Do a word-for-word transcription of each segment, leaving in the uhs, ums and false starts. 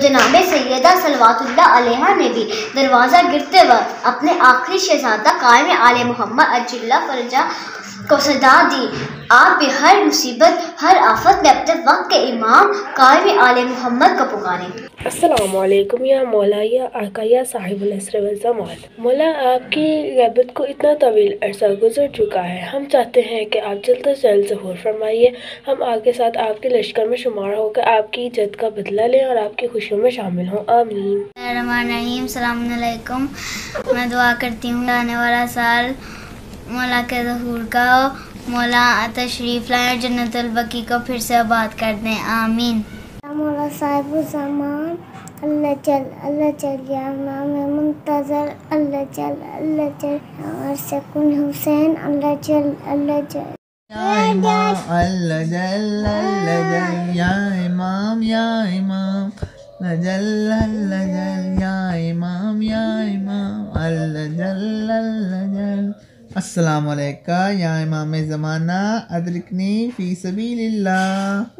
जनाब सैयदा सलवातुल्लाह अलैहा ने भी दरवाज़ा गिरते वक्त अपने आखिरी शहजादा कायम आले मोहम्मद अज्जला फरजा को सदा दी। आप भी हर मुसीबत हर आफत में अपने वक्त के इमाम कायम आले मोहम्मद को पुकारें। अस्सलाम वालेकुम या मौला या आका या साहिबुल असर वल ज़मान। मौला, आपकी ग़ैबत को इतना तवील अरसा गुजर चुका है, हम चाहते हैं कि आप जल्द से जल्द ज़हूर फरमाइए। हम आपके साथ आपके लश्कर में शुमार होकर आपकी इज्जत का बदला लें और आपकी खुशियों में शामिल हों। आमीन। रहमान सलाम अलैकुम। मैं दुआ करती हूँ आने वाला साल मौला के ज़हूर का हो, मौला तशरीफ़ लाएं और जन्नतुल बकी को फिर से आबाद कर दें। आमीन। मौला साहिबुल ज़मान अल्लाह चल अल्लाह चल या नाम मुंतज़र अल्लाह चल अल्लाह चल और सकून हुसैन अल्लाह चल अल्लाह चल या इमाम अल्लाह जल अल्लाह जल या इमाम या इमाम जल अल्लाह जल या इमाम या इमाम अल्लाह जल अल्लाह जल। अस्सलाम वालेकुम या इमाम ज़माना अदरिकनी फ़ी सबीलिल्लाह।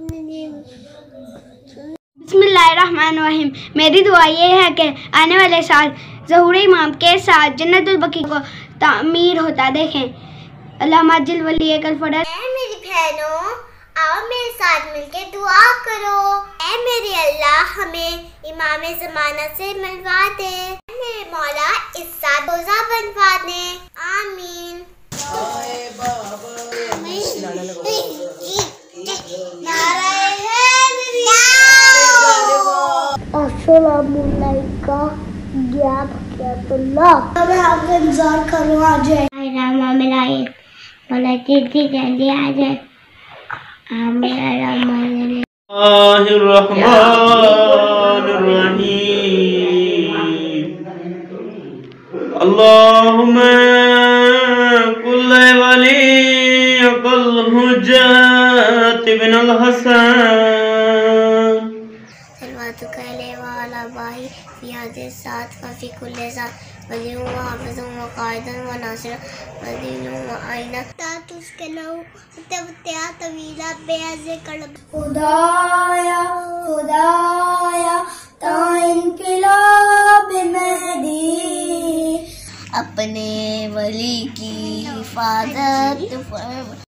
बिस्मिल्लाहिर्रहमानिर्रहीम। मेरी दुआ ये है कि आने वाले साल ज़हूर इमाम के साथ जन्नतुल बकी को तामीर होता देखें। अल्लाहुम्मा अज्जिल वली कल फरज। मेरी बहनों, आओ मेरे साथ मिलके दुआ करो। ऐ मेरे अल्लाह, हमें इमाम ज़माना से मिलवा दे। मेरे मौला इस साथ रोज़ा बनवा दे। आमीन। अस्सलामुअलैकुम या बरकातुल्लाह। मैं आपका इंतजार कर रहा हूँ। आ जाए रामा मेरा ये बोला दीदी जल्दी आ जाए। मेरा रहमान अल्लाहुम्मा कुल्ले वली कुल हुज्जत इब्नुल हसन सल्लल्लाहु अलैहि बाही फियादे साथ फी कुल्ले साथ वली व हाफिज़ व कायदन व नासिर वदीन व आइना तातुस के लो तवत्या तवीला बेअज़े कल्ब। खुदाया खुदाया ता इनक़िलाब मेहदी अपने वली की हिफाजत फरमा।